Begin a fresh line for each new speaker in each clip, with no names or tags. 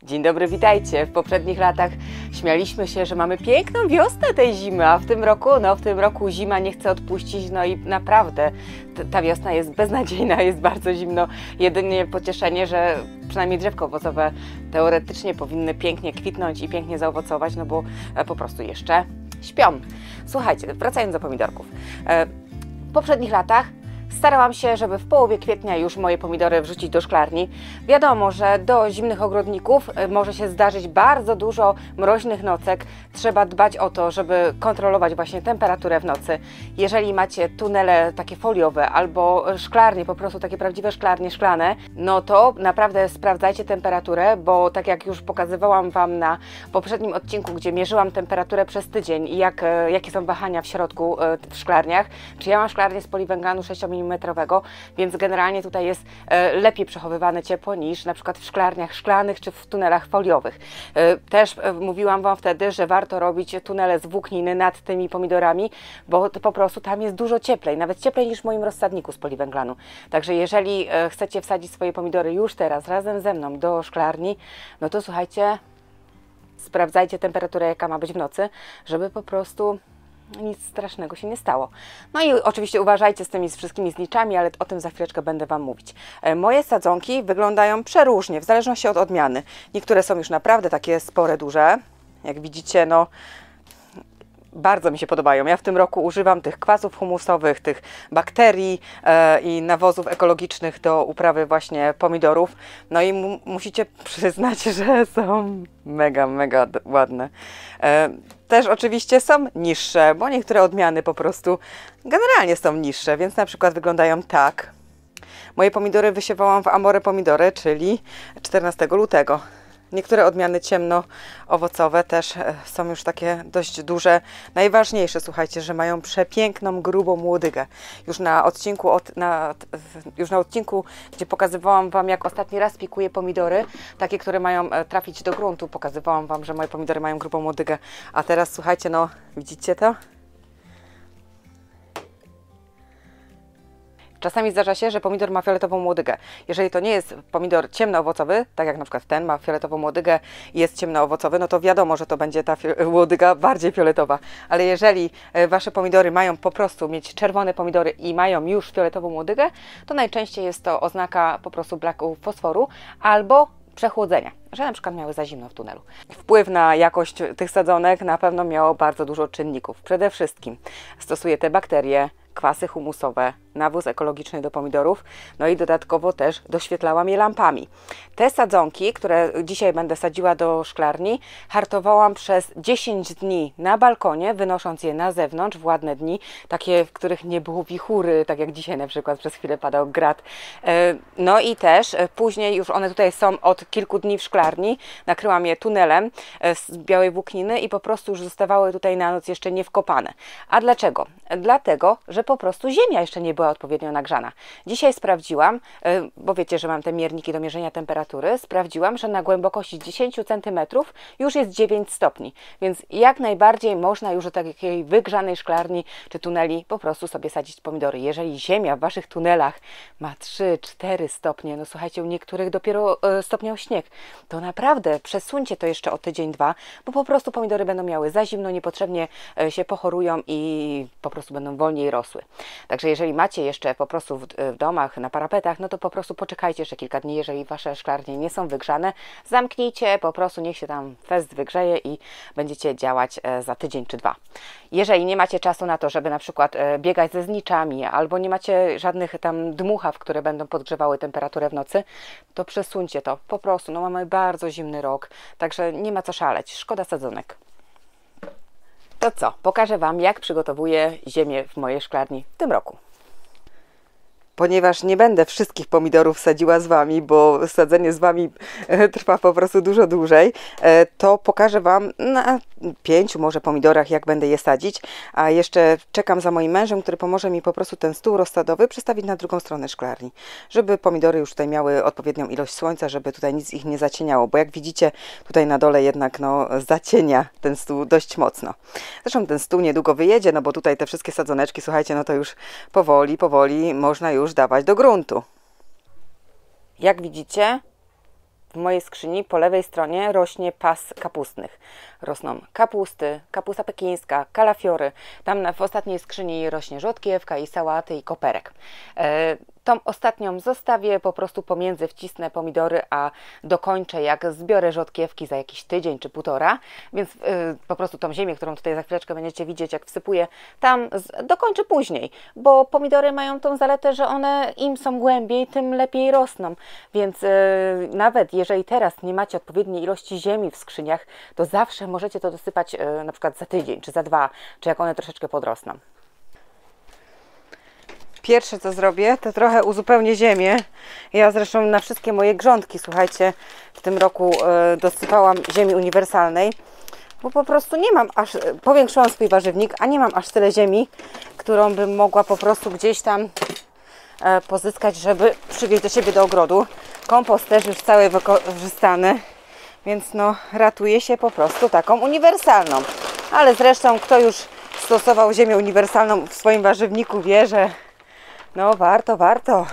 Dzień dobry, witajcie. W poprzednich latach śmialiśmy się, że mamy piękną wiosnę tej zimy, a w tym roku zima nie chce odpuścić, no i naprawdę ta wiosna jest beznadziejna, jest bardzo zimno. Jedynie pocieszenie, że przynajmniej drzewka owocowe teoretycznie powinny pięknie kwitnąć i pięknie zaowocować, no bo po prostu jeszcze śpią. Słuchajcie, wracając do pomidorków. W poprzednich latach starałam się, żeby w połowie kwietnia już moje pomidory wrzucić do szklarni. Wiadomo, że do zimnych ogrodników może się zdarzyć bardzo dużo mroźnych nocek. Trzeba dbać o to, żeby kontrolować właśnie temperaturę w nocy. Jeżeli macie tunele takie foliowe albo szklarnie, po prostu takie prawdziwe szklarnie szklane, no to naprawdę sprawdzajcie temperaturę, bo tak jak już pokazywałam Wam na poprzednim odcinku, gdzie mierzyłam temperaturę przez tydzień i jakie są wahania w środku w szklarniach, czy ja mam szklarnię z poliwęglanu 6 mm, więc generalnie tutaj jest lepiej przechowywane ciepło niż na przykład w szklarniach szklanych czy w tunelach foliowych. Też mówiłam Wam wtedy, że warto robić tunele z włókniny nad tymi pomidorami, bo to po prostu tam jest dużo cieplej, nawet cieplej niż w moim rozsadniku z poliwęglanu. Także jeżeli chcecie wsadzić swoje pomidory już teraz razem ze mną do szklarni, no to słuchajcie, sprawdzajcie temperaturę, jaka ma być w nocy, żeby po prostu nic strasznego się nie stało. No i oczywiście uważajcie z tymi wszystkimi zniczami, ale o tym za chwileczkę będę Wam mówić. Moje sadzonki wyglądają przeróżnie, w zależności od odmiany. Niektóre są już naprawdę takie spore, duże. Jak widzicie, no bardzo mi się podobają. Ja w tym roku używam tych kwasów humusowych, tych bakterii i nawozów ekologicznych do uprawy właśnie pomidorów. No i musicie przyznać, że są mega, mega ładne. Też oczywiście są niższe, bo niektóre odmiany po prostu generalnie są niższe, więc na przykład wyglądają tak. Moje pomidory wysiewałam w Amore Pomidory, czyli 14 lutego. Niektóre odmiany ciemno-owocowe też są już takie dość duże. Najważniejsze, słuchajcie, że mają przepiękną, grubą łodygę. Już na odcinku, gdzie pokazywałam Wam, jak ostatni raz pikuję pomidory, takie, które mają trafić do gruntu, pokazywałam Wam, że moje pomidory mają grubą łodygę. A teraz, słuchajcie, no widzicie to? Czasami zdarza się, że pomidor ma fioletową łodygę. Jeżeli to nie jest pomidor ciemnoowocowy, tak jak na przykład ten ma fioletową łodygę i jest ciemnoowocowy, no to wiadomo, że to będzie ta łodyga bardziej fioletowa. Ale jeżeli Wasze pomidory mają po prostu mieć czerwone pomidory i mają już fioletową łodygę, to najczęściej jest to oznaka po prostu braku fosforu albo przechłodzenia, że na przykład miały za zimno w tunelu. Wpływ na jakość tych sadzonek na pewno miało bardzo dużo czynników. Przede wszystkim stosuję te bakterie, kwasy humusowe, nawóz ekologiczny do pomidorów, no i dodatkowo też doświetlałam je lampami. Te sadzonki, które dzisiaj będę sadziła do szklarni, hartowałam przez 10 dni na balkonie, wynosząc je na zewnątrz w ładne dni, takie, w których nie było wichury, tak jak dzisiaj na przykład przez chwilę padał grad. No i też później już one tutaj są od kilku dni w szklarni, nakryłam je tunelem z białej włókniny i po prostu już zostawały tutaj na noc jeszcze nie wkopane. A dlaczego? Dlatego, że po prostu ziemia jeszcze nie była odpowiednio nagrzana. Dzisiaj sprawdziłam, bo wiecie, że mam te mierniki do mierzenia temperatury, sprawdziłam, że na głębokości 10 cm już jest 9 stopni, więc jak najbardziej można już do takiej wygrzanej szklarni czy tuneli po prostu sobie sadzić pomidory. Jeżeli ziemia w Waszych tunelach ma 3-4 stopnie, no słuchajcie, u niektórych dopiero stopniał śnieg, to naprawdę przesuńcie to jeszcze o tydzień, dwa, bo po prostu pomidory będą miały za zimno, niepotrzebnie się pochorują i po prostu będą wolniej rosły. Także jeżeli macie jeszcze po prostu w domach, na parapetach, no to po prostu poczekajcie jeszcze kilka dni, jeżeli Wasze szklarnie nie są wygrzane, zamknijcie, po prostu niech się tam fest wygrzeje i będziecie działać za tydzień czy dwa. Jeżeli nie macie czasu na to, żeby na przykład biegać ze zniczami, albo nie macie żadnych tam dmuchaw, które będą podgrzewały temperaturę w nocy, to przesuńcie to, po prostu, no mamy bardzo zimny rok, także nie ma co szaleć, szkoda sadzonek. To co? Pokażę Wam, jak przygotowuję ziemię w mojej szklarni w tym roku. Ponieważ nie będę wszystkich pomidorów sadziła z Wami, bo sadzenie z Wami trwa po prostu dużo dłużej, to pokażę Wam na 5 może pomidorach, jak będę je sadzić, a jeszcze czekam za moim mężem, który pomoże mi po prostu ten stół rozsadowy przestawić na drugą stronę szklarni, żeby pomidory już tutaj miały odpowiednią ilość słońca, żeby tutaj nic ich nie zacieniało, bo jak widzicie tutaj na dole jednak no, zacienia ten stół dość mocno. Zresztą ten stół niedługo wyjedzie, no bo tutaj te wszystkie sadzoneczki, słuchajcie, no to już powoli można już dawać do gruntu. Jak widzicie, w mojej skrzyni po lewej stronie rośnie pas kapustnych. Rosną kapusty, kapusta pekińska, kalafiory. Tam w ostatniej skrzyni rośnie rzodkiewka i sałaty i koperek. Tą ostatnią zostawię, po prostu pomiędzy wcisnę pomidory, a dokończę, jak zbiorę rzodkiewki za jakiś tydzień czy półtora, więc po prostu tą ziemię, którą tutaj za chwileczkę będziecie widzieć, jak wsypuję, tam dokończę później, bo pomidory mają tą zaletę, że one im są głębiej, tym lepiej rosną, więc nawet jeżeli teraz nie macie odpowiedniej ilości ziemi w skrzyniach, to zawsze możecie to dosypać na przykład za tydzień, czy za dwa, czy jak one troszeczkę podrosną. Pierwsze co zrobię, to trochę uzupełnię ziemię. Ja zresztą na wszystkie moje grządki, słuchajcie, w tym roku dosypałam ziemi uniwersalnej, bo po prostu nie mam aż, powiększyłam swój warzywnik, a nie mam aż tyle ziemi, którą bym mogła po prostu gdzieś tam pozyskać, żeby przywieźć do siebie do ogrodu. Kompost też już cały wykorzystany, więc no ratuje się po prostu taką uniwersalną. Ale zresztą kto już stosował ziemię uniwersalną w swoim warzywniku wie, że no warto.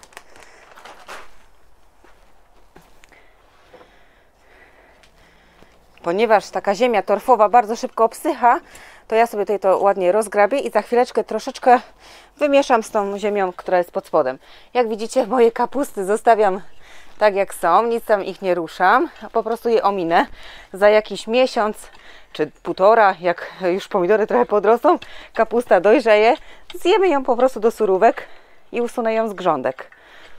Ponieważ taka ziemia torfowa bardzo szybko obsycha, to ja sobie tutaj to ładnie rozgrabię i za chwileczkę troszeczkę wymieszam z tą ziemią, która jest pod spodem. Jak widzicie, moje kapusty zostawiam tak jak są, nic tam ich nie ruszam, po prostu je ominę. Za jakiś miesiąc czy półtora, jak już pomidory trochę podrosną, kapusta dojrzeje, zjemy ją po prostu do surówek i usunę ją z grządek.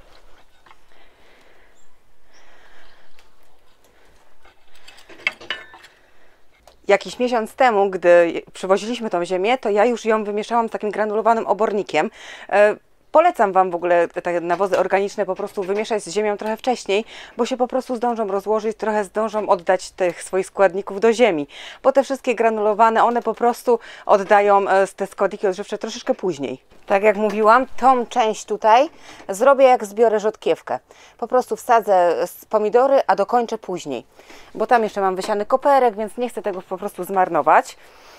Jakiś miesiąc temu, gdy przywoziliśmy tą ziemię, to ja już ją wymieszałam z takim granulowanym obornikiem. Polecam Wam w ogóle te nawozy organiczne po prostu wymieszać z ziemią trochę wcześniej, bo się po prostu zdążą rozłożyć, trochę zdążą oddać tych swoich składników do ziemi. Bo te wszystkie granulowane, one po prostu oddają te składniki odżywcze troszeczkę później. Tak jak mówiłam, tą część tutaj zrobię, jak zbiorę rzodkiewkę. Po prostu wsadzę pomidory, a dokończę później. Bo tam jeszcze mam wysiany koperek, więc nie chcę tego po prostu zmarnować.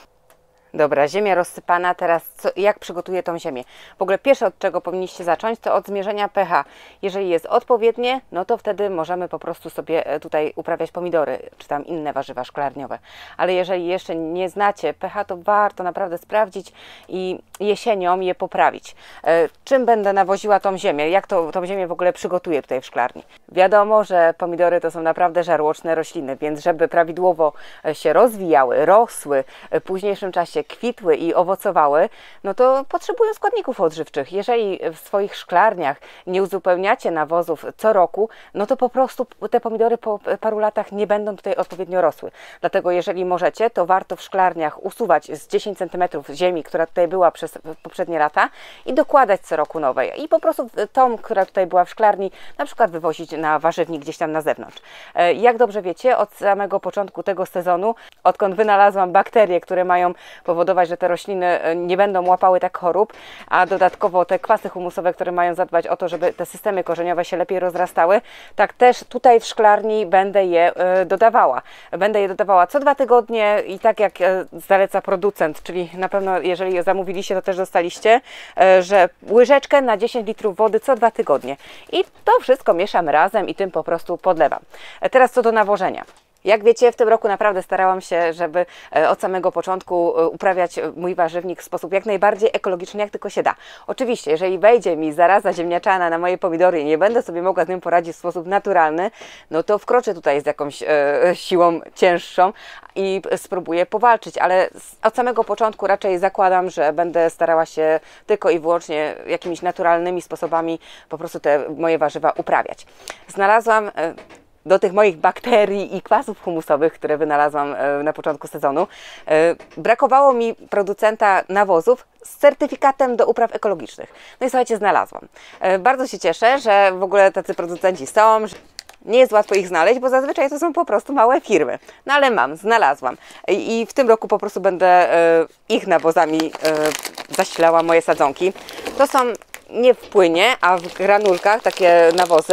Dobra, ziemia rozsypana, teraz jak przygotuję tą ziemię? W ogóle pierwsze, od czego powinniście zacząć, to od zmierzenia pH. Jeżeli jest odpowiednie, no to wtedy możemy po prostu sobie tutaj uprawiać pomidory, czy tam inne warzywa szklarniowe. Ale jeżeli jeszcze nie znacie pH, to warto naprawdę sprawdzić i jesienią je poprawić. Czym będę nawoziła tą ziemię? Jak tą ziemię w ogóle przygotuję tutaj w szklarni? Wiadomo, że pomidory to są naprawdę żarłoczne rośliny, więc żeby prawidłowo się rozwijały, rosły, w późniejszym czasie kwitły i owocowały, no to potrzebują składników odżywczych. Jeżeli w swoich szklarniach nie uzupełniacie nawozów co roku, no to po prostu te pomidory po paru latach nie będą tutaj odpowiednio rosły. Dlatego jeżeli możecie, to warto w szklarniach usuwać z 10 cm ziemi, która tutaj była przez poprzednie lata i dokładać co roku nowej. I po prostu tą, która tutaj była w szklarni, na przykład wywozić na warzywnik gdzieś tam na zewnątrz. Jak dobrze wiecie, od samego początku tego sezonu, odkąd wynalazłam bakterie, które mają powodować, że te rośliny nie będą łapały tak chorób, a dodatkowo te kwasy humusowe, które mają zadbać o to, żeby te systemy korzeniowe się lepiej rozrastały, tak też tutaj w szklarni będę je dodawała. Będę je dodawała co 2 tygodnie i tak jak zaleca producent, czyli na pewno jeżeli je zamówiliście, to też dostaliście, że łyżeczkę na 10 litrów wody co 2 tygodnie. I to wszystko mieszam razem i tym po prostu podlewam. Teraz co do nawożenia. Jak wiecie, w tym roku naprawdę starałam się, żeby od samego początku uprawiać mój warzywnik w sposób jak najbardziej ekologiczny, jak tylko się da. Oczywiście, jeżeli wejdzie mi zaraza ziemniaczana na moje pomidory i nie będę sobie mogła z nią poradzić w sposób naturalny, no to wkroczę tutaj z jakąś siłą cięższą i spróbuję powalczyć, ale od samego początku raczej zakładam, że będę starała się tylko i wyłącznie jakimiś naturalnymi sposobami po prostu te moje warzywa uprawiać. Znalazłam do tych moich bakterii i kwasów humusowych, które wynalazłam na początku sezonu, brakowało mi producenta nawozów z certyfikatem do upraw ekologicznych. No i słuchajcie, znalazłam. Bardzo się cieszę, że w ogóle tacy producenci są. Nie jest łatwo ich znaleźć, bo zazwyczaj to są po prostu małe firmy. No ale znalazłam. I w tym roku po prostu będę ich nawozami zasilała moje sadzonki. To są nie w płynie, a w granulkach takie nawozy.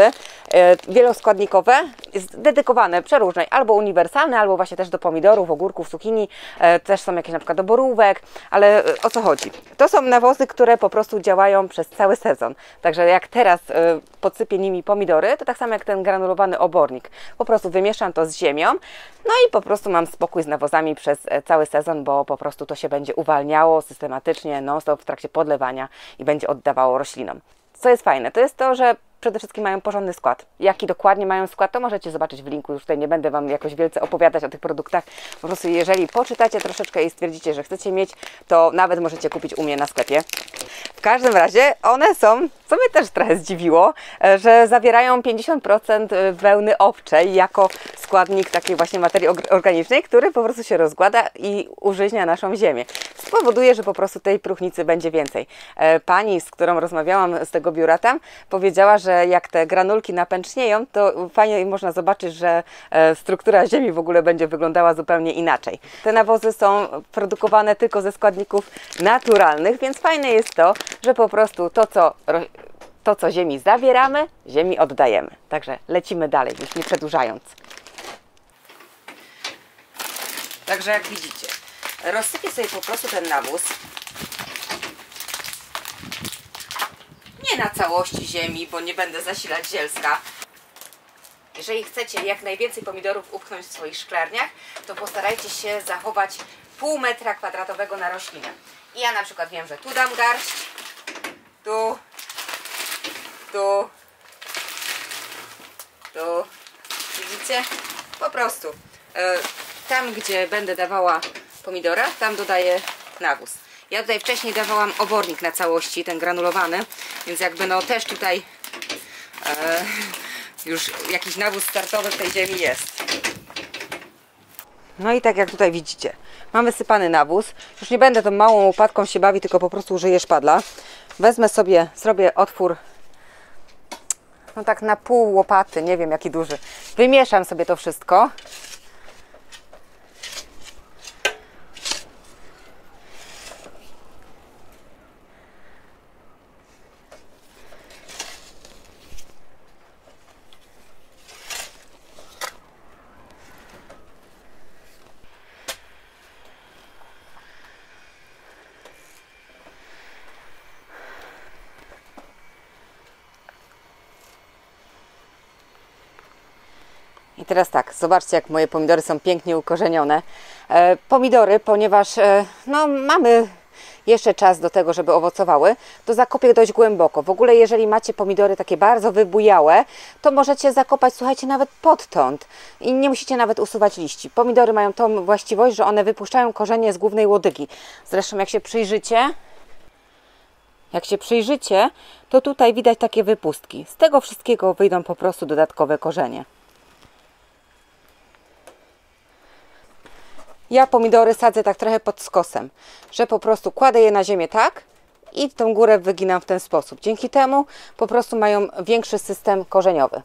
wieloskładnikowe, jest dedykowane, przeróżne, albo uniwersalne, albo właśnie też do pomidorów, ogórków, cukinii, też są jakieś na przykład do borówek, ale o co chodzi? To są nawozy, które po prostu działają przez cały sezon, także jak teraz podsypię nimi pomidory, to tak samo jak ten granulowany obornik, po prostu wymieszam to z ziemią, no i po prostu mam spokój z nawozami przez cały sezon, bo po prostu to się będzie uwalniało systematycznie, non-stop w trakcie podlewania i będzie oddawało roślinom. Co jest fajne, to jest to, że przede wszystkim mają porządny skład. Jaki dokładnie mają skład, to możecie zobaczyć w linku. Już tutaj nie będę Wam jakoś wielce opowiadać o tych produktach. Po prostu jeżeli poczytacie troszeczkę i stwierdzicie, że chcecie mieć, to nawet możecie kupić u mnie na sklepie. W każdym razie one są, co mnie też trochę zdziwiło, że zawierają 50% wełny owczej jako składnik takiej właśnie materii organicznej, który po prostu się rozkłada i użyźnia naszą ziemię. Spowoduje, że po prostu tej próchnicy będzie więcej. Pani, z którą rozmawiałam z tego biura tam, powiedziała, że jak te granulki napęcznieją, to fajnie można zobaczyć, że struktura ziemi w ogóle będzie wyglądała zupełnie inaczej. Te nawozy są produkowane tylko ze składników naturalnych, więc fajne jest to, że po prostu to, co ziemi zabieramy, ziemi oddajemy. Także lecimy dalej, już nie przedłużając. Także jak widzicie, rozsypię sobie po prostu ten nawóz. Nie na całości ziemi, bo nie będę zasilać zielska. Jeżeli chcecie jak najwięcej pomidorów upchnąć w swoich szklarniach, to postarajcie się zachować pół metra kwadratowego na roślinę. I ja na przykład wiem, że tu dam garść, tu, widzicie? Po prostu tam, gdzie będę dawała pomidora, tam dodaję nawóz. Ja tutaj wcześniej dawałam obornik na całości, ten granulowany, więc jakby no też tutaj już jakiś nawóz startowy w tej ziemi jest. No i tak jak tutaj widzicie, mam wysypany nawóz. Już nie będę tą małą łopatką się bawić, tylko po prostu użyję szpadla. Wezmę sobie, zrobię otwór, no tak na pół łopaty, nie wiem jaki duży. Wymieszam sobie to wszystko. I teraz tak, zobaczcie jak moje pomidory są pięknie ukorzenione. Pomidory, ponieważ no, mamy jeszcze czas do tego, żeby owocowały, to zakopię dość głęboko. W ogóle jeżeli macie pomidory takie bardzo wybujałe, to możecie zakopać, słuchajcie, nawet podtąd i nie musicie nawet usuwać liści. Pomidory mają tą właściwość, że one wypuszczają korzenie z głównej łodygi. Zresztą jak się przyjrzycie, to tutaj widać takie wypustki. Z tego wszystkiego wyjdą po prostu dodatkowe korzenie. Ja pomidory sadzę tak trochę pod skosem, że po prostu kładę je na ziemię tak i tą górę wyginam w ten sposób. Dzięki temu po prostu mają większy system korzeniowy.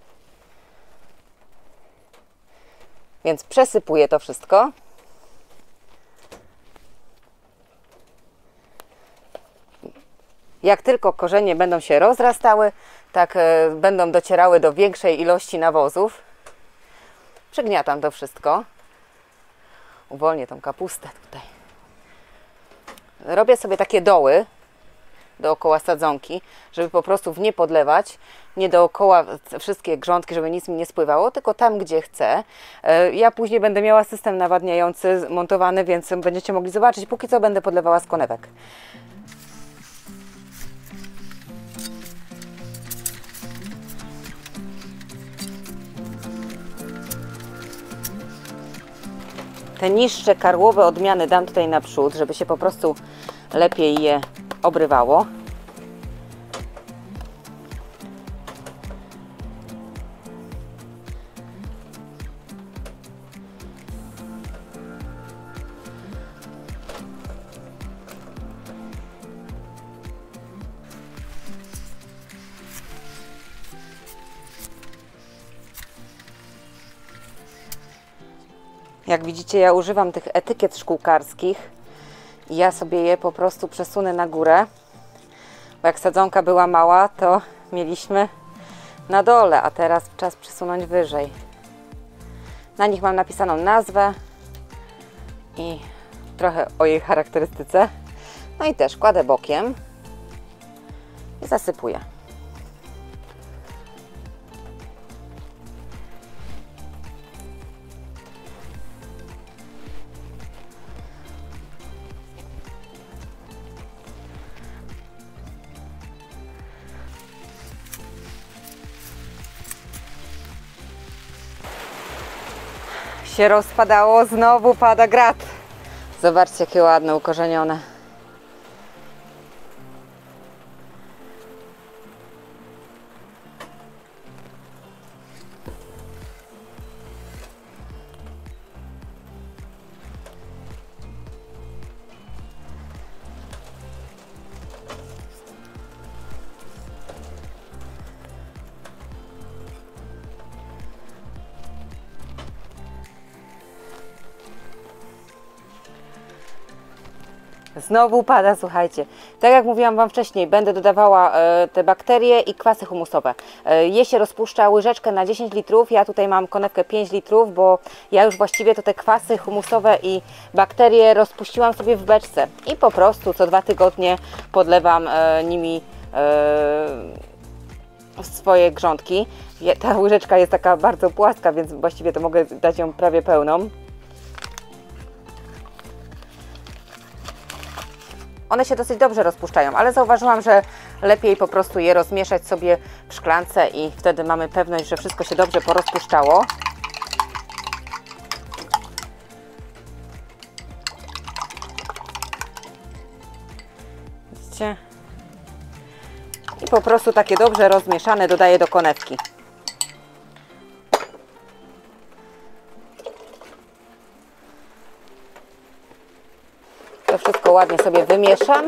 Więc przesypuję to wszystko. Jak tylko korzenie będą się rozrastały, tak będą docierały do większej ilości nawozów, przygniatam to wszystko. Uwolnię tą kapustę tutaj. Robię sobie takie doły dookoła sadzonki, żeby po prostu w nie podlewać, nie dookoła wszystkie grządki, żeby nic mi nie spływało, tylko tam, gdzie chcę. Ja później będę miała system nawadniający montowany, więc będziecie mogli zobaczyć. Póki co będę podlewała z konewek. Te niższe karłowe odmiany dam tutaj naprzód, żeby się po prostu lepiej je obrywało. Jak widzicie, ja używam tych etykiet szkółkarskich i ja sobie je po prostu przesunę na górę, bo jak sadzonka była mała, to mieliśmy na dole, a teraz czas przesunąć wyżej. Na nich mam napisaną nazwę i trochę o jej charakterystyce. No i też kładę bokiem i zasypuję. Się rozpadało, znowu pada grat. Zobaczcie, jakie ładne, ukorzenione. Znowu pada, słuchajcie. Tak jak mówiłam Wam wcześniej, będę dodawała te bakterie i kwasy humusowe. Je się rozpuszcza łyżeczkę na 10 litrów. Ja tutaj mam konewkę 5 litrów, bo ja już właściwie to te kwasy humusowe i bakterie rozpuściłam sobie w beczce. I po prostu co 2 tygodnie podlewam nimi swoje grządki. Ta łyżeczka jest taka bardzo płaska, więc właściwie to mogę dać ją prawie pełną. One się dosyć dobrze rozpuszczają, ale zauważyłam, że lepiej po prostu je rozmieszać sobie w szklance i wtedy mamy pewność, że wszystko się dobrze porozpuszczało. Widzicie? I po prostu takie dobrze rozmieszane dodaję do konewki. To wszystko ładnie sobie wymieszam.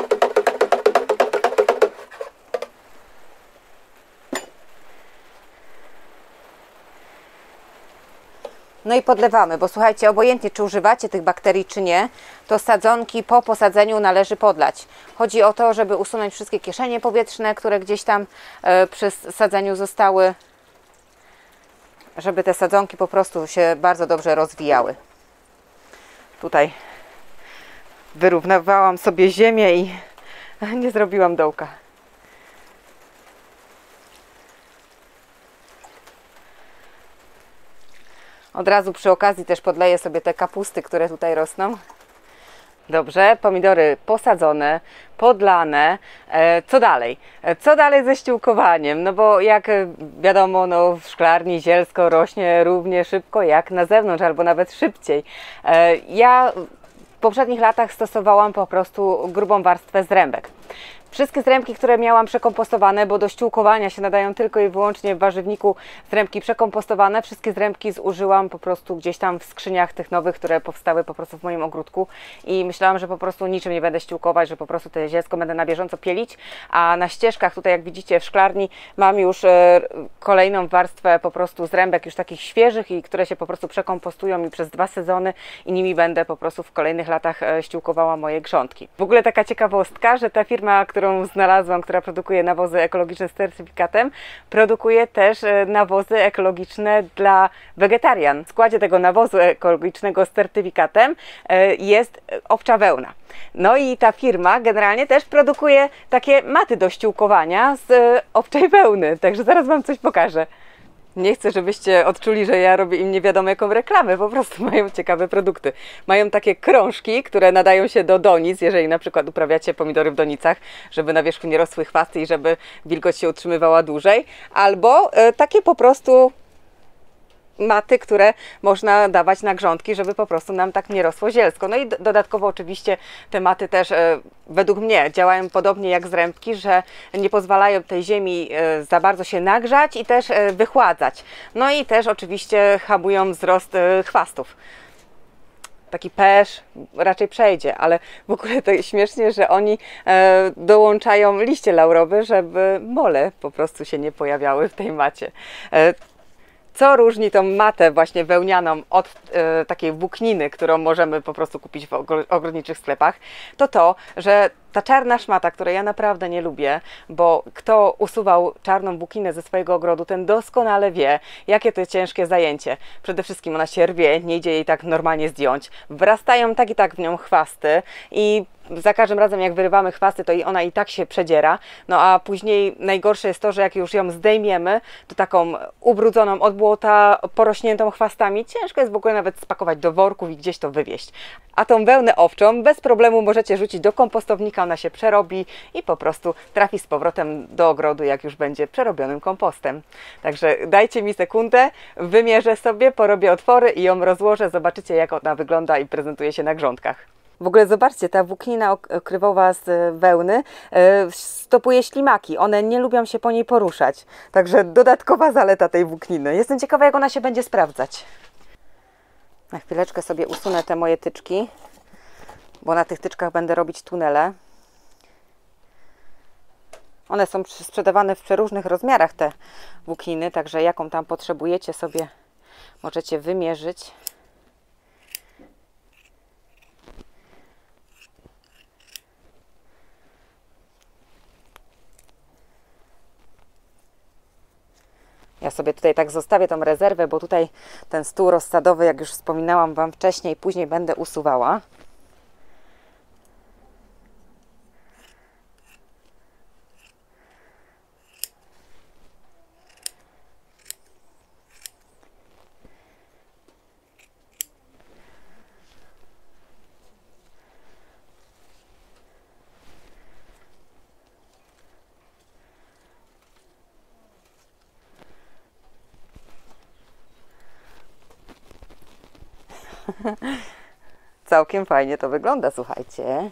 No i podlewamy, bo słuchajcie, obojętnie czy używacie tych bakterii czy nie, to sadzonki po posadzeniu należy podlać. Chodzi o to, żeby usunąć wszystkie kieszenie powietrzne, które gdzieś tam przy sadzeniu zostały, żeby te sadzonki po prostu się bardzo dobrze rozwijały. Tutaj wyrównywałam sobie ziemię i nie zrobiłam dołka. Od razu przy okazji też podleję sobie te kapusty, które tutaj rosną. Dobrze, pomidory posadzone, podlane. Co dalej? Co dalej ze ściółkowaniem? No bo jak wiadomo, no w szklarni zielsko rośnie równie szybko jak na zewnątrz, albo nawet szybciej. Ja w poprzednich latach stosowałam po prostu grubą warstwę zrębek. Wszystkie zrębki, które miałam przekompostowane, bo do ściółkowania się nadają tylko i wyłącznie w warzywniku zrębki przekompostowane, wszystkie zrębki zużyłam po prostu gdzieś tam w skrzyniach tych nowych, które powstały po prostu w moim ogródku i myślałam, że po prostu niczym nie będę ściółkować, że po prostu te zielsko będę na bieżąco pielić, a na ścieżkach tutaj, jak widzicie, w szklarni mam już kolejną warstwę po prostu zrębek już takich świeżych i które się po prostu przekompostują mi przez 2 sezony i nimi będę po prostu w kolejnych latach ściółkowała moje grządki. W ogóle taka ciekawostka, że ta firma, którą znalazłam, która produkuje nawozy ekologiczne z certyfikatem, produkuje też nawozy ekologiczne dla wegetarian. W składzie tego nawozu ekologicznego z certyfikatem jest owcza wełna. No i ta firma generalnie też produkuje takie maty do ściółkowania z owczej wełny, także zaraz Wam coś pokażę. Nie chcę, żebyście odczuli, że ja robię im nie wiadomo jaką reklamę, po prostu mają ciekawe produkty. Mają takie krążki, które nadają się do donic, jeżeli na przykład uprawiacie pomidory w donicach, żeby na wierzchu nie rosły chwasty i żeby wilgoć się utrzymywała dłużej, albo takie po prostu maty, które można dawać na grządki, żeby po prostu nam tak nie rosło zielsko. No i dodatkowo oczywiście te maty też według mnie działają podobnie jak zrębki, że nie pozwalają tej ziemi za bardzo się nagrzać i też wychładzać. No i też oczywiście hamują wzrost chwastów. Taki pesz raczej przejdzie, ale w ogóle to śmiesznie, że oni dołączają liście laurowe, żeby mole po prostu się nie pojawiały w tej macie. Co różni tą matę właśnie wełnianą od takiej włókniny, którą możemy po prostu kupić w ogrodniczych sklepach, to to, że Ta czarna szmata, której ja naprawdę nie lubię, bo kto usuwał czarną włókninę ze swojego ogrodu, ten doskonale wie, jakie to jest ciężkie zajęcie. Przede wszystkim ona się rwie, nie idzie jej tak normalnie zdjąć. Wrastają tak i tak w nią chwasty i za każdym razem jak wyrywamy chwasty, to ona i tak się przedziera. No a później najgorsze jest to, że jak już ją zdejmiemy, to taką ubrudzoną od błota, porośniętą chwastami, ciężko jest w ogóle nawet spakować do worków i gdzieś to wywieźć. A tą wełnę owczą bez problemu możecie rzucić do kompostownika, ona się przerobi i po prostu trafi z powrotem do ogrodu, jak już będzie przerobionym kompostem. Także dajcie mi sekundę, wymierzę sobie, porobię otwory i ją rozłożę, zobaczycie jak ona wygląda i prezentuje się na grządkach. W ogóle zobaczcie, ta włóknina okrywowa z wełny stopuje ślimaki. One nie lubią się po niej poruszać. Także dodatkowa zaleta tej włókniny. Jestem ciekawa, jak ona się będzie sprawdzać. Na chwileczkę sobie usunę te moje tyczki, bo na tych tyczkach będę robić tunele. One są sprzedawane w przeróżnych rozmiarach, te włókniny, także jaką tam potrzebujecie sobie możecie wymierzyć. Ja sobie tutaj tak zostawię tą rezerwę, bo tutaj ten stół rozsadowy, jak już wspominałam Wam wcześniej, później będę usuwała. Całkiem fajnie to wygląda, słuchajcie.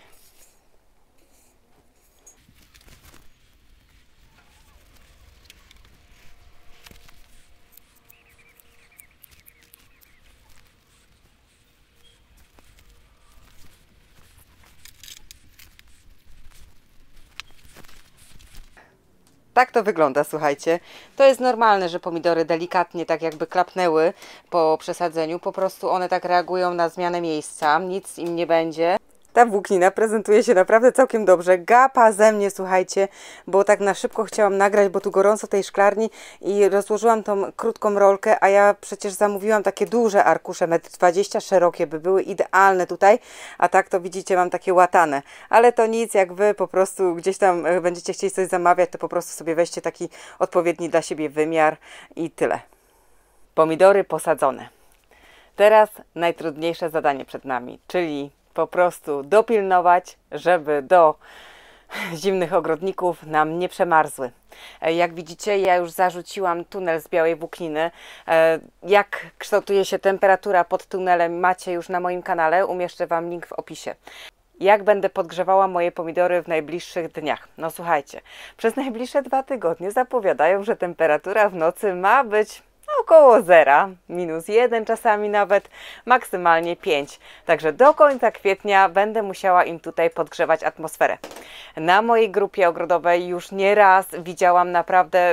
Tak to wygląda, słuchajcie. To jest normalne, że pomidory delikatnie tak jakby klapnęły po przesadzeniu. Po prostu one tak reagują na zmianę miejsca. Nic im nie będzie. Ta włóknina prezentuje się naprawdę całkiem dobrze. Gapa ze mnie, słuchajcie, bo tak na szybko chciałam nagrać, bo tu gorąco w tej szklarni i rozłożyłam tą krótką rolkę, a ja przecież zamówiłam takie duże arkusze, 1,20 m szerokie, by były idealne tutaj, a tak to widzicie, mam takie łatane. Ale to nic, jak Wy po prostu gdzieś tam będziecie chcieli coś zamawiać, to po prostu sobie weźcie taki odpowiedni dla siebie wymiar i tyle. Pomidory posadzone. Teraz najtrudniejsze zadanie przed nami, czyli po prostu dopilnować, żeby do zimnych ogrodników nam nie przemarzły. Jak widzicie, ja już zarzuciłam tunel z białej włókniny. Jak kształtuje się temperatura pod tunelem, macie już na moim kanale, umieszczę Wam link w opisie. Jak będę podgrzewała moje pomidory w najbliższych dniach? No słuchajcie, przez najbliższe 2 tygodnie zapowiadają, że temperatura w nocy ma być około 0, -1 czasami nawet, maksymalnie 5. Także do końca kwietnia będę musiała im tutaj podgrzewać atmosferę. Na mojej grupie ogrodowej już nieraz widziałam naprawdę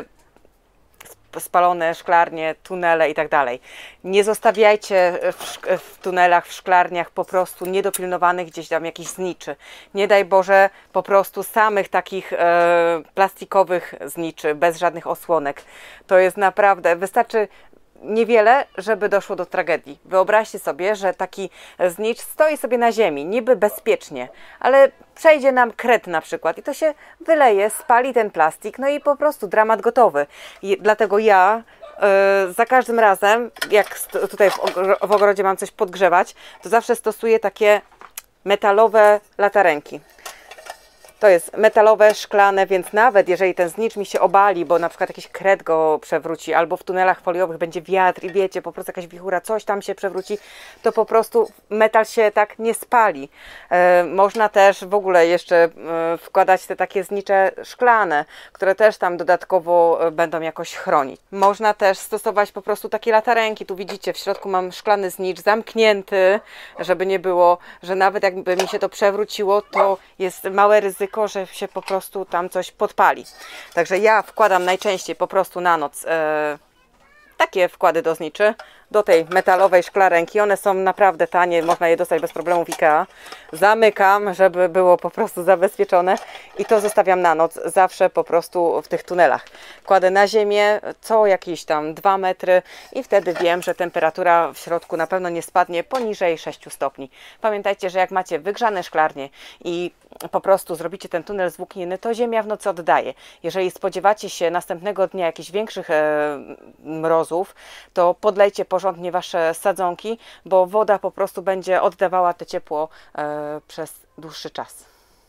spalone szklarnie, tunele i tak dalej. Nie zostawiajcie w tunelach, w szklarniach po prostu niedopilnowanych gdzieś tam jakichś zniczy. Nie daj Boże po prostu samych takich plastikowych zniczy, bez żadnych osłonek. To jest naprawdę, wystarczy niewiele, żeby doszło do tragedii. Wyobraźcie sobie, że taki znicz stoi sobie na ziemi, niby bezpiecznie, ale przejdzie nam kret na przykład i to się wyleje, spali ten plastik, no i po prostu dramat gotowy. I dlatego ja za każdym razem, jak tutaj w ogrodzie mam coś podgrzewać, to zawsze stosuję takie metalowe latarenki. To jest metalowe, szklane, więc nawet jeżeli ten znicz mi się obali, bo na przykład jakiś kret go przewróci, albo w tunelach foliowych będzie wiatr i wiecie, po prostu jakaś wichura, coś tam się przewróci, to po prostu metal się tak nie spali. Można też w ogóle jeszcze wkładać te takie znicze szklane, które też tam dodatkowo będą jakoś chronić. Można też stosować po prostu takie latarenki. Tu widzicie, w środku mam szklany znicz zamknięty, żeby nie było, że nawet jakby mi się to przewróciło, to jest małe ryzyko, że się po prostu tam coś podpali. Także ja wkładam najczęściej po prostu na noc takie wkłady do zniczy, do tej metalowej szklarenki. One są naprawdę tanie, można je dostać bez problemu w IKEA. Zamykam, żeby było po prostu zabezpieczone i to zostawiam na noc, zawsze po prostu w tych tunelach. Kładę na ziemię co jakieś tam 2 metry i wtedy wiem, że temperatura w środku na pewno nie spadnie poniżej 6 stopni. Pamiętajcie, że jak macie wygrzane szklarnie i po prostu zrobicie ten tunel z włókniny, to ziemia w nocy oddaje. Jeżeli spodziewacie się następnego dnia jakichś większych mrozów, to podlejcie porządnie wasze sadzonki, bo woda po prostu będzie oddawała to ciepło przez dłuższy czas.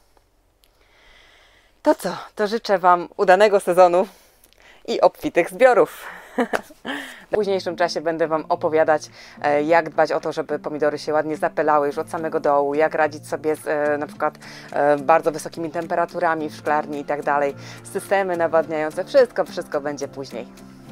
To co? To życzę Wam udanego sezonu i obfitych zbiorów. W późniejszym czasie będę Wam opowiadać, jak dbać o to, żeby pomidory się ładnie zapylały już od samego dołu, jak radzić sobie z na przykład bardzo wysokimi temperaturami w szklarni i tak dalej. Systemy nawadniające, wszystko będzie później.